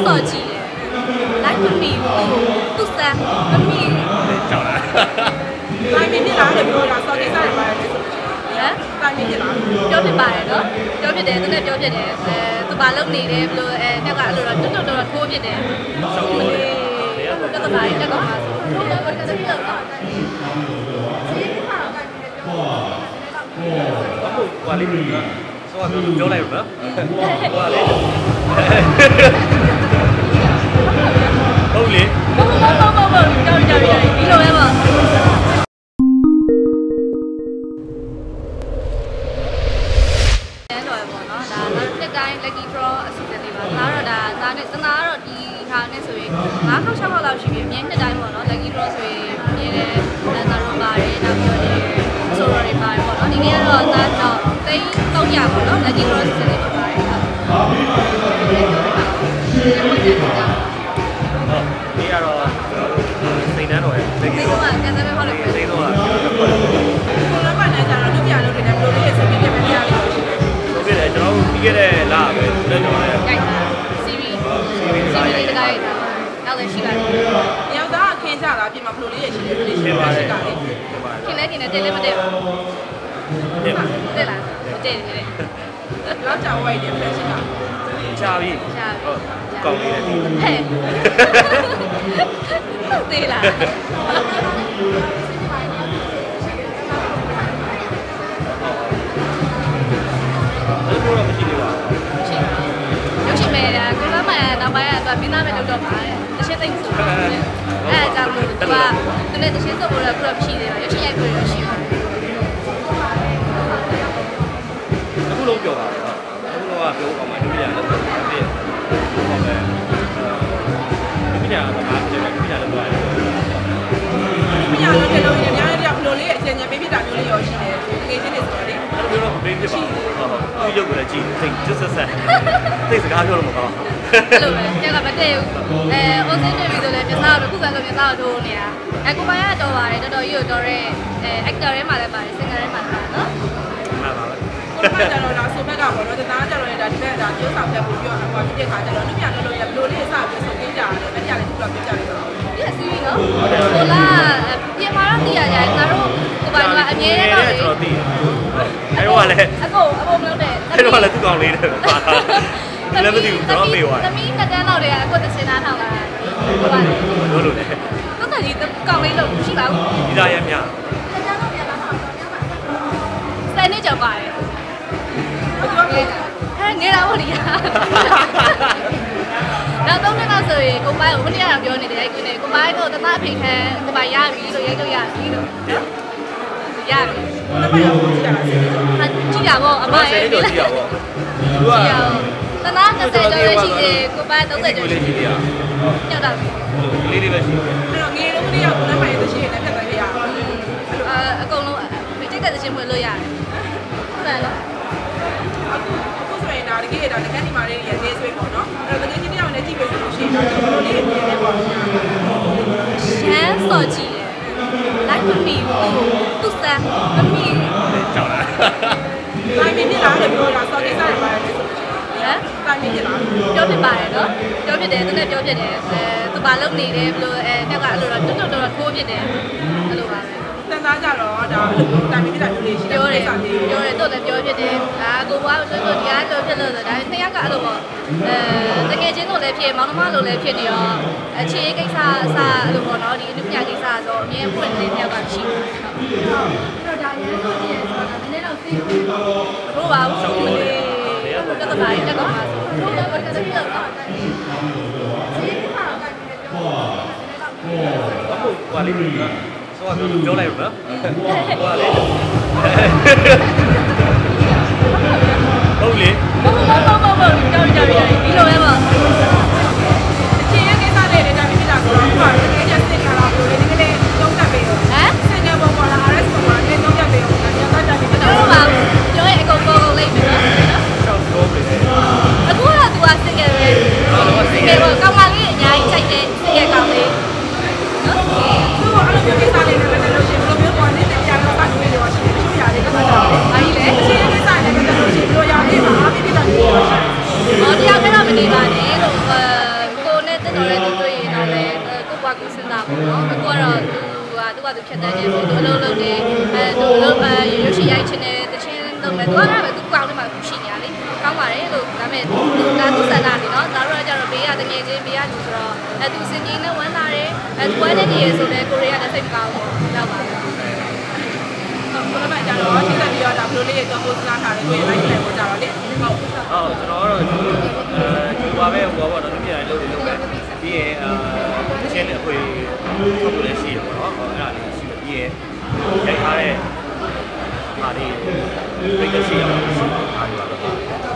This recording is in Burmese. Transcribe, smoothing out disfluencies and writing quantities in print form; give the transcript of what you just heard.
စော်ကြည့်တယ်လိုက်မမီသူစမ်းမမီကြောက်လားတိုင်းမင်းဖြစ်လာတယ်ပြောတာစော်ကိစ္စတွေပါတယ်ဆိုတိုင်းမင်းဖြစ်လာပြောဖြစ်ပါတယ်နော်ပြောဖြစ်တယ်သူနဲ့ပြောဖြစ်တယ်သူဘာလုပ်နေတယ်ဘလို့မြက်ကအဲ့လိုတော့တွတ်တော့ထိုးဖြစ်တယ်ဆောင်းလို့တက်တော့ပါတယ်တက်တော့မှာဆိုတော့ဘာကတည်းကဟိုလေးဆိုတော့ပြောလိုက်တော့ဟိုလေးဟုတ်လေဟုတ်ကြောက်ဒီလိုပဲပေါ့တက်တိုင်း lucky draw အစီအစဉ်လေးပါဒါတော့ဒါသားနဲ့တနာကတော့ဒီဟာနဲ့ဆိုရင်9ခေါက်6ခေါက်လောက်ရှိပြီအမြဲတက်တိုင်းပေါ့နော် lucky draw ဆိုရင်မြဲတယ်သားတော့ပါတယ်နောက်ပြောတယ်ဆိုတော့တွေပါတယ်ပေါ့နော်ဒီနေ့ကတော့သားတော့သိန်း300ပေါ့နော် lucky draw အစီအစဉ်လေးဖြစ်ပါတယ်ဟုတ်ဒီကတော့စိတ်နှမ်းတော့ရဲ့စိတ်ကတော့ကန်တယ်ပဲဟုတ်တယ်စိတ်တော့ကိုလမ်းမနဲ့ကြတော့လူပြလို့တွေနဲ့ဘယ်လိုလေးအဆင်ပြေပြပြရလဲဟုတ်ကဲ့ကျွန်တော်တို့ပြီးခဲ့တဲ့လပဲလက်တော်နဲ့ကြိုက်တာစီဗီစားရိုက်တာနောက်လည်းရှိပါတယ်။ယောက်သားအခင်းကြတာပြင်မှာဘယ်လိုလေးရရှိလဲ။ရှိပါတယ်။ခင်လဲတယ်လည်းမတည့်ဘူး။တည့်လား။တည့်တယ်။လောက်ကြောင်ဝိုက်တယ်ဖက်ရှိတာ။ချာပြီ။ဟုတ်။ကောင်းလေးနဲ့ဒီ။ဟဲ့။တည့်လား။ရုပ်ရှင်မဲ့တာကိုလမ်းမှာနောက်ပိုင်းကတော့ပြီးသားပဲလုပ်တော့ပါတယ်တရှင်းသိမ့်ဆိုတော့အဲအကြောင်းလို့သူကသူနဲ့တရှင်းစုပ်လို့တော့ခုတော့မရှိသေးပါရုပ်ရှင်ရိုက်ပြီးတော့ရှိပါတယ်အခုလုံးပြောပါတော့အခုလုံးကပြောအောင်မှဒုတိယလည်းပြောတယ်ဟုတ်တယ်ဒုတိယကတော့အားပြတယ်ဒုတိယလည်းပြောရတယ်ဒုတိယလည်းပြောလို့ညာရတဲ့ဘလိုလေးအကျဉ်းချင်းပေးပြတာမျိုးလေးရောရှိတယ်ငွေချင်းတွေဆိုတော့လေအဲ့လိုတော့ပေးပြပါဟုတ်ဒီရုပ်ကလည်းကြည့်သိစစ်ဆက်သိစကားပြောလို့မကောင်းအဲ့လိုပဲညကမတည့်ဘူးအိုစင်းနေပြီဆိုလည်းမျက်စားတော့ခုကဆိုမျက်စားတော့ထိုးနေတာကိုပိုင်ကတော့ပါတယ်တော်တော်ကြီးကိုတော်တဲ့actor ထဲမှာလည်းပါတယ် singer ထဲမှာပါတယ်နော်မှန်ပါပဲကိုကကြတော့လားဆိုဘက်ကပေါ့နော်တသားကြတော့လည်းဒါဒီဘက်ကဒါကျိုးဆောင်ချက်ကိုပြောဟိုဖြစ်တဲ့ခါကျတော့လူပြလို့လို့ရဘလို့လေးအစပြီးဆိုပြကြတယ်အဲ့ကြလည်းသူကပြကြတယ်ဆိုတော့ဒီအစီနော်ဟိုလာပြင်မာတော့တည်ရကြတယ်ငါတို့ကိုပိုင်ကအမြဲတမ်းတော့လေတော်တည်အဲ့တော့လည်းအကုန်မလုပ်တဲ့အဲ့တော့လည်းသူကောင်လေးတယ်ပါလည်းမသိဘူးတော့မေးသွားသမီးနှစ်တန်းလောက်တည်းကအခုတစင်သားထောင်လာတယ်ဟုတ်ပါတယ်လို့လို့လေတော့တည်းကောင်လေးလို့ရှိပါဘူးဒီသားရမြဆယ်နှစ်ကျော်ပါတယ်နေတာပေါ့ဒီနောက်3နှစ်လောက်ဆိုရင်ကိုပိုင်ကိုမနေ့ကပြောနေတယ်ရိုက်ကွင်းနေကိုပိုင်တို့တသားဖိခံကိုပိုင်ရပြီလို့ရိုက်လို့ရပြီလို့ရပြီဘာမှမကြည့်ရဘူးကြည့်ရပေါ့အမရဲ့ကြည့်ရပေါ့သူကတနာ20ကျော်ရရှိတယ်ကိုပိုင်30ကျော်ရှိတယ်ကြောက်တာလေးလေးပဲရှိတယ်အဲ့တော့ငယ်လုံးလေးကကိုလည်းပိုင်ရတဲ့ရှိရင်လည်းပြတ်သွားရအောင်အကုန်လုံးတိတ်တဲ့ချင်းဝင်လို့ရတယ်ဆန်လို့အခုဆိုရင်ဒါတကယ်ဒါတကယ်ဒီမှာလေးရသေးဆွေးပေါ့နော်အဲ့တော့တကယ်ချင်းတယောက်နဲ့ကြည့်ပေးလို့ရှိရင်ဒါဒီလိုလေးနေနေပေါ့ရှမ်းစော်ကြည့်တယ်လိုက်မမီသူစမ်းမမီကြောက်လားတိုင်းမင်းဖြစ်လာတယ်ပြောတာစော်ကိစ္စတွေပါတယ်ဆိုတိုင်းမင်းဖြစ်လာပြောဖြစ်ပါတယ်နော်ပြောဖြစ်တယ်သူနဲ့ပြောဖြစ်တယ်သူဘာလုပ်နေတယ်ဘလို့မြက်ကအဲ့လိုတော့တွတ်တော့ထိုးဖြစ်တယ်အဲ့လိုပါပဲတန်သားကြတော့ဒါအဲ့လိုတိုင်းမင်းဖြစ်တာမျိုးလေးရှိတယ်ပြောတယ်တော့လည်းပြောဖြစ်တယ်ဒါကိုဘွားတို့ဆိုဒီအားပြောဖြစ်လို့ဆိုဒါနှစ်ယောက်ကအဲ့လိုပေါ့တကယ်ချင်းတို့လည်းဖြစ်မောင်နှမလိုလည်းဖြစ်နေတော့အခြေရေးကိစ္စအစအဲ့လိုပေါ့နော်ဒီအနုပညာကိစ္စဆိုအမြဲပွင့်နေတဲ့ယောက်ကရှိတယ်ဟုတ်ဒါရဲဆိုကြည့်ရဆိုတော့နည်းနည်းတော့သိဘူးဟုတ်ပါဘူးဆိုလေတက်တော့တိုင်းတက်တော့မှာဆိုတော့ဘာကတည်းကတော့ဟိုလေးဆိုတော့ပြောလိုက်တော့ဟိုလေးဟုတ်လေကြောက်ဒီလိုပဲပေါ့အခြေရကိစ္စလေးတွေဒါပြပြတာဆိုတော့ဘာလဲတကယ်စင်ကာလာလို့ဒီကလေးသုံးတတ်ပေးတော့စင်ကာပေါ်ပေါ်လာ RS ပေါ်မှာလည်းသုံးတတ်ပေးတော့ညတာတာပြပြတာတော့ပါပြောရင်အကုန်ပေါ်ကုန်လိုက်မယ်နော်တော့တော့ပြီအခုတော့ तू ကစင်ကာပဲစင်ကာပေါ်ကောင်းမလေးအများကြီးချိန်တယ်စင်ကာကောင်းလေးနော်သူ့အဲ့လိုမျိုးကိစ္စလေးတွေလည်းလို့ရှိရင်ဘယ်လိုမျိုးပေါ်နေတဲ့ကြာတော့ပတ်ပြီးတော့ရှိတယ်သူရတယ်ကမှတော့ဘာကြီးလဲအခြေရကိစ္စလေးတွေလည်းလို့ရှိရင်ဘယ်လိုရလဲမှာအားပြပြတာမျိုးရှိတယ်ဟောတရားပေါ့နော်အခုကတော့သူကဖြတ်တန်းနေတယ်သူအလုပ်လုပ်တယ်သူအလုပ်ရွှေရှိရိုက်ချင်တယ်တချင်းလုပ်မယ်သူကတော့ပဲသူကောင်းနေမှာရှိနေရလေကောင်းပါတယ်လို့ဒါပေမဲ့သူစက်လာပြီနော်ဒါတော့ကျတော့ဘေးကတကယ်ချင်းဘေးကလူဆိုတော့သူစင်ကြီးနဲ့ဝမ်းလာတယ်သူဝမ်းနေရဆိုတော့ကိုရီးယားနဲ့စိတ်မကောင်းဘူးတော့ပါကိုယ်ကကြတော့ရှင်းဆက်ပြီးတော့ဒါဘလိုလေးရဲ့ကြောပို့စလာထားတယ်ကိုယ်လိုက်လိုက်ပေါ်ကြတော့လေဟုတ်ကျွန်တော်ကတော့ဒီပါပဲဟိုပါတော့တပြည့်လုပ်တယ်လုပ်မယ်ပြီးရင်ချင်းအခွေထုတ်လို့လည်းရှိရပေါ့နော်အဲ့ဒါလေးရှိပြီးရင်ရိုက်ထားတဲ့ဟာလေးပြိတ်ရှိရအောင်ရှိအားပါတော့